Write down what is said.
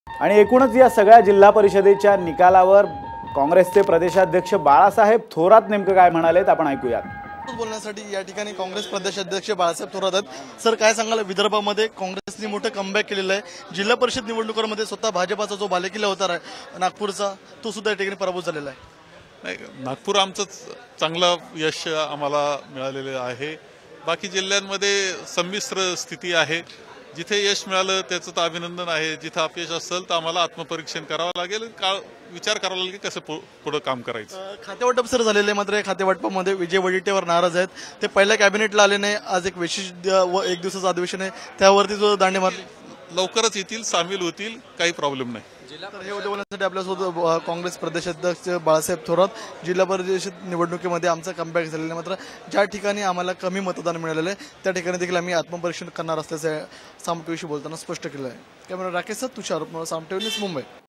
आणि एकूणच या सगळ्या जिल्हा परिषदेच्या निकालावर काँग्रेसचे प्रदेशाध्यक्ष बाळासाहेब थोरात नेमकं काय म्हणालेत आपण ऐकूयात। बोलण्यासाठी या ठिकाणी काँग्रेस प्रदेशाध्यक्ष बाळासाहेब थोरात आहेत। सर, काय सांगाल, विदर्भामध्ये काँग्रेसने मोठं कमबॅक केलेलं आहे। जिल्हा परिषद निवडणुकांमध्ये स्वतः भाजपाचा जो बालेकिल्ला होता नागपूरचा, तो सुद्धा या ठिकाणी पराभूत झालेला आहे। नाही, नागपूर आमचं चांगलं यश आम्हाला मिळालेलं आहे। बाकी जिल्ह्यांमध्ये संमिश्र स्थिती आहे। जिथे यश मिळालं त्याचं तर अभिनंदन आहे, जिथे अपयश असेल तर आम्हाला आत्मपरीक्षण करावं लागेल, विचार करावा लागेल की कसं पुढे काम करायचं। खातेवाटप सर झालेले, मात्र या खातेवाटपामध्ये विजय वडेट्टीवार नाराज आहेत। ते पहिल्या कॅबिनेटला आले नाही, आज एक विशेष एक दिवसाचं अधिवेशन आहे, त्यावरती जो दांडे मारले, लवकरच येतील, सामील होतील, काही प्रॉब्लेम नाही। तर हे बोलण्यासाठी आपल्यासोबत काँग्रेस प्रदेशाध्यक्ष बाळासाहेब थोरात। जिल्हा परिषद निवडणुकीमध्ये आमचा कमबॅक झालेला, मात्र ज्या ठिकाणी आम्हाला कमी मतदान मिळालेलं आहे त्या ठिकाणी देखील आम्ही आत्मपरीक्षण करणार असल्याचं सामटविषयी बोलताना स्पष्ट केलं आहे। Camera Rakesh Tushar, Saam TV news, Mumbai.